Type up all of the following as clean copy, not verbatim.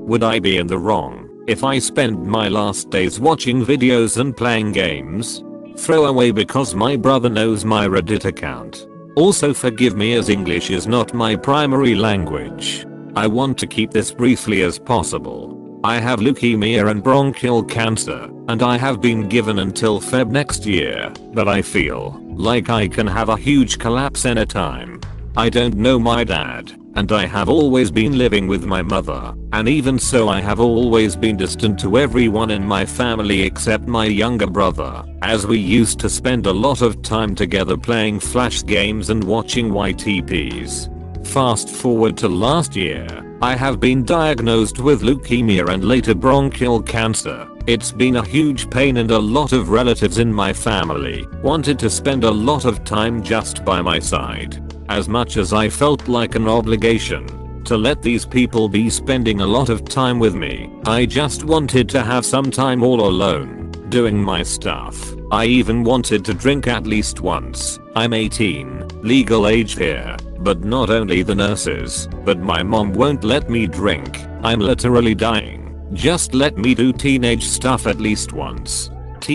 Would I be in the wrong if I spend my last days watching videos and playing games? Throwaway because my brother knows my Reddit account. Also forgive me as English is not my primary language. I want to keep this briefly as possible. I have leukemia and bronchial cancer, and I have been given until Feb next year, but I feel like I can have a huge collapse anytime. I don't know my dad, and I have always been living with my mother, and even so I have always been distant to everyone in my family except my younger brother, as we used to spend a lot of time together playing flash games and watching YTPs. Fast forward to last year, I have been diagnosed with leukemia and later bronchial cancer. It's been a huge pain and a lot of relatives in my family wanted to spend a lot of time just by my side. As much as I felt like an obligation to let these people be spending a lot of time with me, I just wanted to have some time all alone, doing my stuff. I even wanted to drink at least once. I'm 18, legal age here, but not only the nurses, but my mom won't let me drink. I'm literally dying. Just let me do teenage stuff at least once.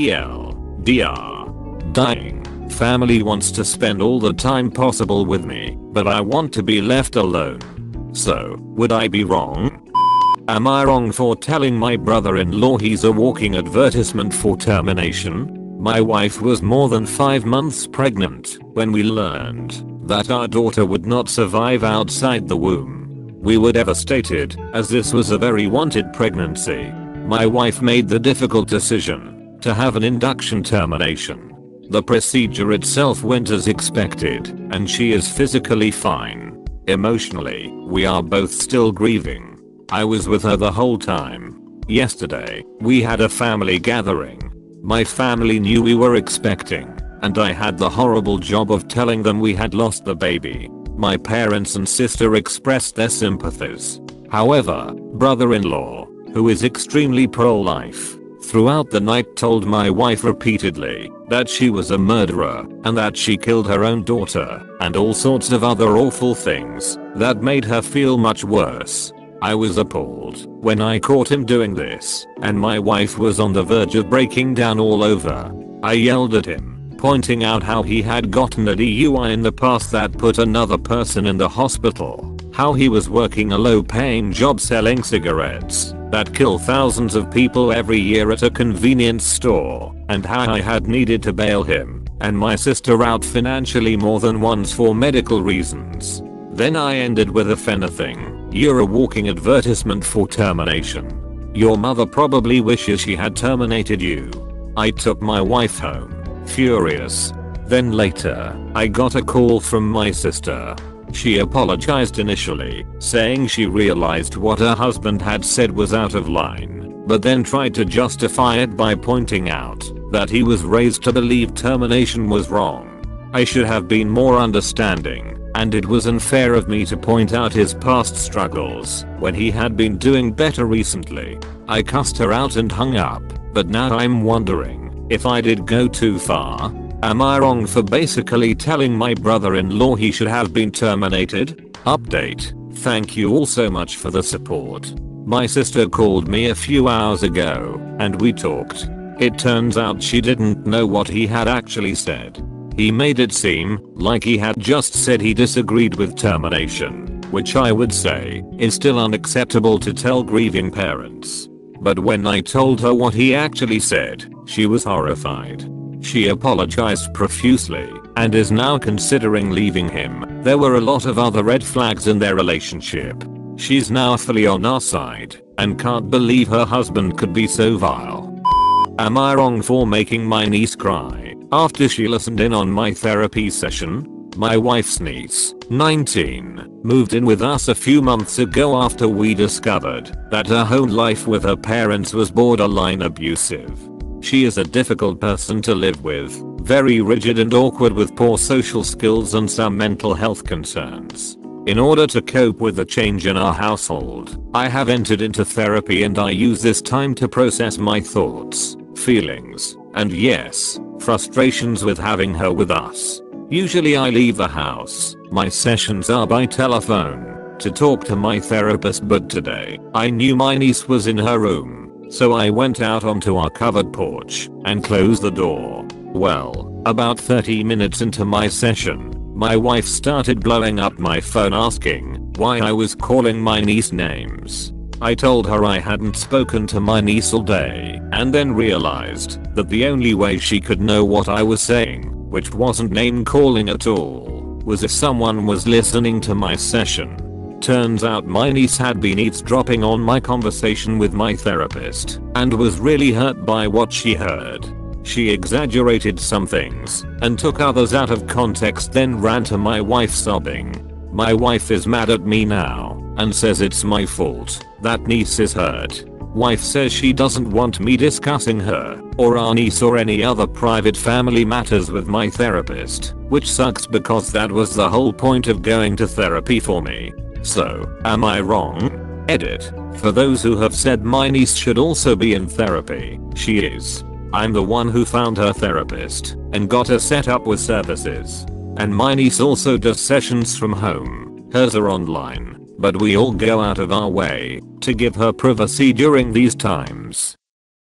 TLDR. Dying. Family wants to spend all the time possible with me, but I want to be left alone. So, would I be wrong? Am I wrong for telling my brother-in-law he's a walking advertisement for termination? My wife was more than 5 months pregnant when we learned that our daughter would not survive outside the womb. We were devastated, as this was a very wanted pregnancy. My wife made the difficult decision to have an induction termination. The procedure itself went as expected, and she is physically fine. Emotionally, we are both still grieving. I was with her the whole time. Yesterday, we had a family gathering. My family knew we were expecting, and I had the horrible job of telling them we had lost the baby. My parents and sister expressed their sympathies. However, brother-in-law, who is extremely pro-life, throughout the night told my wife repeatedly that she was a murderer and that she killed her own daughter and all sorts of other awful things that made her feel much worse. I was appalled when I caught him doing this, and my wife was on the verge of breaking down all over. I yelled at him, pointing out how he had gotten a DUI in the past that put another person in the hospital, how he was working a low-paying job selling cigarettes that kill thousands of people every year at a convenience store, and how I had needed to bail him and my sister out financially more than once for medical reasons. Then I ended with if anything, you're a walking advertisement for termination. Your mother probably wishes she had terminated you. I took my wife home, furious. Then later, I got a call from my sister. She apologized initially, saying she realized what her husband had said was out of line, but then tried to justify it by pointing out that he was raised to believe termination was wrong. I should have been more understanding, and it was unfair of me to point out his past struggles when he had been doing better recently. I cussed her out and hung up, but now I'm wondering if I did go too far. Am I wrong for basically telling my brother-in-law he should have been terminated? Update. Thank you all so much for the support. My sister called me a few hours ago, and we talked. It turns out she didn't know what he had actually said. He made it seem like he had just said he disagreed with termination, which I would say is still unacceptable to tell grieving parents. But when I told her what he actually said, she was horrified. She apologized profusely and is now considering leaving him. There were a lot of other red flags in their relationship. She's now fully on our side and can't believe her husband could be so vile. Am I wrong for making my niece cry after she listened in on my therapy session? My wife's niece, 19, moved in with us a few months ago after we discovered that her home life with her parents was borderline abusive. She is a difficult person to live with, very rigid and awkward with poor social skills and some mental health concerns. In order to cope with the change in our household, I have entered into therapy and I use this time to process my thoughts, feelings, and yes, frustrations with having her with us. Usually I leave the house. My sessions are by telephone, to talk to my therapist, but today I knew my niece was in her room, so I went out onto our covered porch and closed the door. Well, about 30 minutes into my session, my wife started blowing up my phone asking why I was calling my niece names. I told her I hadn't spoken to my niece all day, and then realized that the only way she could know what I was saying, which wasn't name calling at all, was if someone was listening to my session. Turns out my niece had been eavesdropping on my conversation with my therapist and was really hurt by what she heard. She exaggerated some things and took others out of context, then ran to my wife sobbing. My wife is mad at me now and says it's my fault that niece is hurt. Wife says she doesn't want me discussing her or our niece or any other private family matters with my therapist, which sucks because that was the whole point of going to therapy for me. So, am I wrong? Edit. For those who have said my niece should also be in therapy, she is. I'm the one who found her therapist and got her set up with services. And my niece also does sessions from home. Hers are online, but we all go out of our way to give her privacy during these times.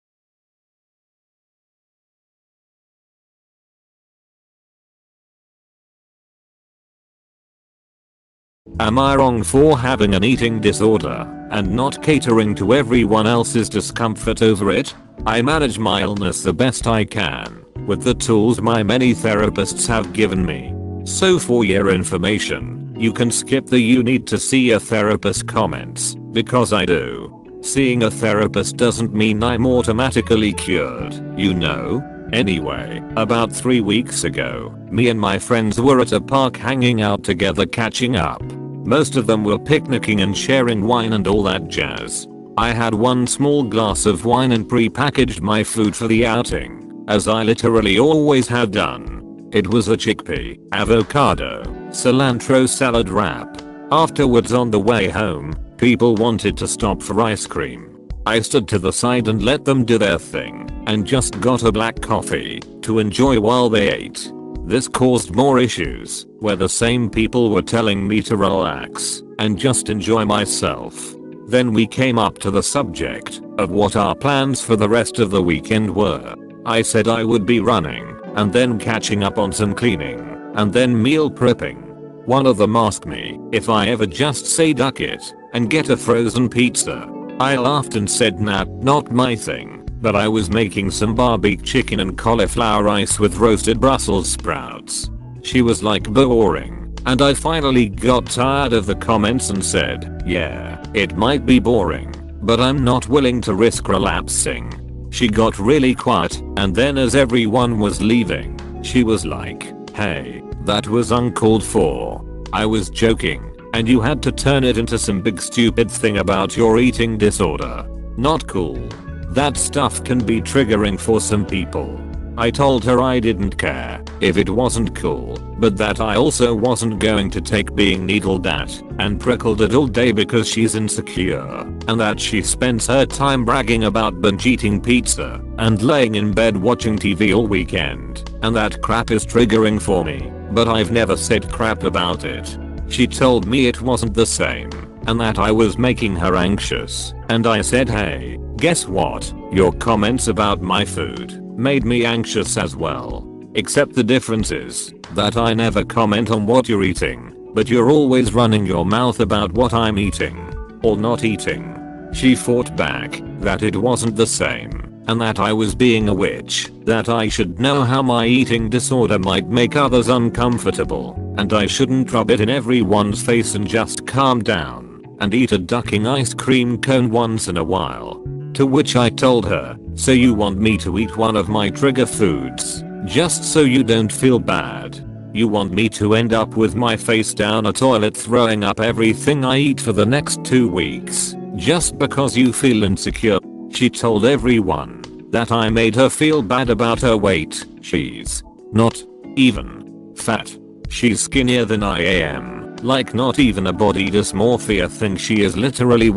Am I wrong for having an eating disorder and not catering to everyone else's discomfort over it? I manage my illness the best I can with the tools my many therapists have given me. So for your information, you can skip the "you need to see a therapist" comments, because I do. Seeing a therapist doesn't mean I'm automatically cured, you know? Anyway, about 3 weeks ago, me and my friends were at a park hanging out together catching up. Most of them were picnicking and sharing wine and all that jazz. I had one small glass of wine and pre-packaged my food for the outing, as I literally always had done. It was a chickpea, avocado, cilantro salad wrap. Afterwards on the way home, people wanted to stop for ice cream. I stood to the side and let them do their thing, and just got a black coffee to enjoy while they ate. This caused more issues, where the same people were telling me to relax and just enjoy myself. Then we came up to the subject of what our plans for the rest of the weekend were. I said I would be running, and then catching up on some cleaning, and then meal prepping. One of them asked me if I ever just say duck it and get a frozen pizza. I laughed and said nah, not my thing, but I was making some barbecue chicken and cauliflower rice with roasted Brussels sprouts. She was like boring, and I finally got tired of the comments and said, yeah, it might be boring, but I'm not willing to risk relapsing. She got really quiet, and then as everyone was leaving, she was like, hey, that was uncalled for. I was joking, and you had to turn it into some big stupid thing about your eating disorder. Not cool. That stuff can be triggering for some people. I told her I didn't care if it wasn't cool, but that I also wasn't going to take being needled at and prickled at all day because she's insecure, and that she spends her time bragging about binge eating pizza and laying in bed watching TV all weekend, and that crap is triggering for me, but I've never said crap about it. She told me it wasn't the same, and that I was making her anxious, and I said, hey, guess what? Your comments about my food made me anxious as well. Except the difference is that I never comment on what you're eating, but you're always running your mouth about what I'm eating or not eating. She fought back that it wasn't the same, and that I was being a witch, that I should know how my eating disorder might make others uncomfortable, and I shouldn't rub it in everyone's face and just calm down and eat a ducking ice cream cone once in a while. To which I told her, so you want me to eat one of my trigger foods, just so you don't feel bad? You want me to end up with my face down a toilet throwing up everything I eat for the next 2 weeks, just because you feel insecure? She told everyone that I made her feel bad about her weight. She's not even fat. She's skinnier than I am. Like not even a body dysmorphia thing. She is literally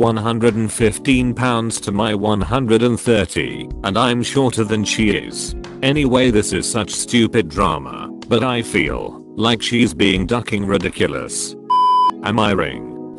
115 pounds to my 130, and I'm shorter than she is. Anyway, this is such stupid drama, but I feel like she's being ducking ridiculous. Am I wrong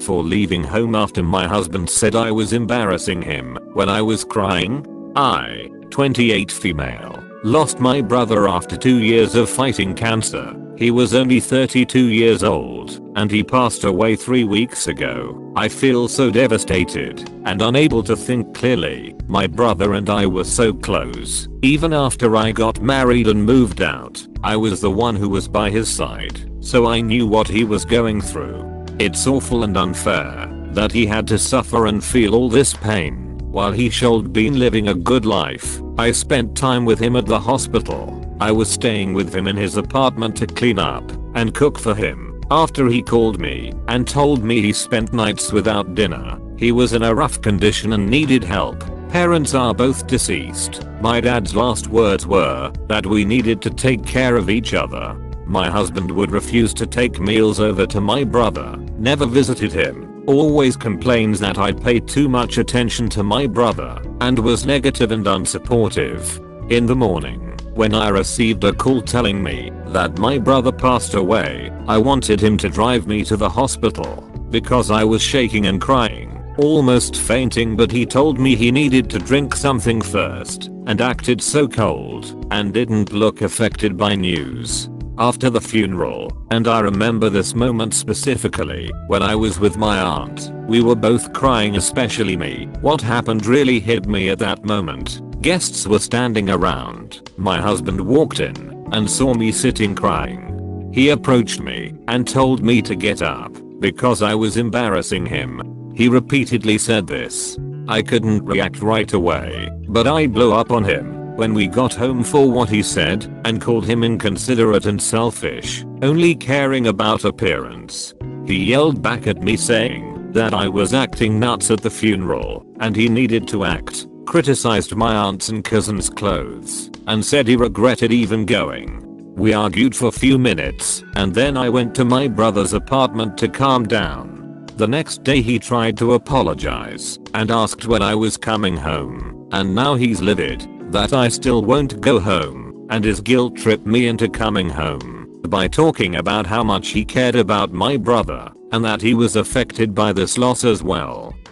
for leaving home after my husband said I was embarrassing him when I was crying. I, 28 female, lost my brother after 2 years of fighting cancer. He was only 32 years old and he passed away 3 weeks ago. I feel so devastated and unable to think clearly. My brother and I were so close. Even after I got married and moved out, I was the one who was by his side, so I knew what he was going through. It's awful and unfair that he had to suffer and feel all this pain while he should been living a good life. I spent time with him at the hospital. I was staying with him in his apartment to clean up and cook for him after he called me and told me he spent nights without dinner. He was in a rough condition and needed help. Parents are both deceased. My dad's last words were that we needed to take care of each other. My husband would refuse to take meals over to my brother, never visited him, always complains that I paid too much attention to my brother, and was negative and unsupportive. In the morning, when I received a call telling me that my brother passed away, I wanted him to drive me to the hospital because I was shaking and crying, almost fainting, but he told me he needed to drink something first and acted so cold and didn't look affected by news. After the funeral, and I remember this moment specifically, when I was with my aunt, we were both crying, especially me. What happened really hit me at that moment. Guests were standing around. My husband walked in and saw me sitting crying. He approached me and told me to get up because I was embarrassing him. He repeatedly said this. I couldn't react right away, but I blew up on him when we got home for what he said and called him inconsiderate and selfish, only caring about appearance. He yelled back at me saying that I was acting nuts at the funeral and he needed to act, criticized my aunt's and cousin's clothes, and said he regretted even going. We argued for a few minutes and then I went to my brother's apartment to calm down. The next day he tried to apologize and asked when I was coming home, and now he's livid that I still won't go home and his guilt tripped me into coming home by talking about how much he cared about my brother and that he was affected by this loss as well.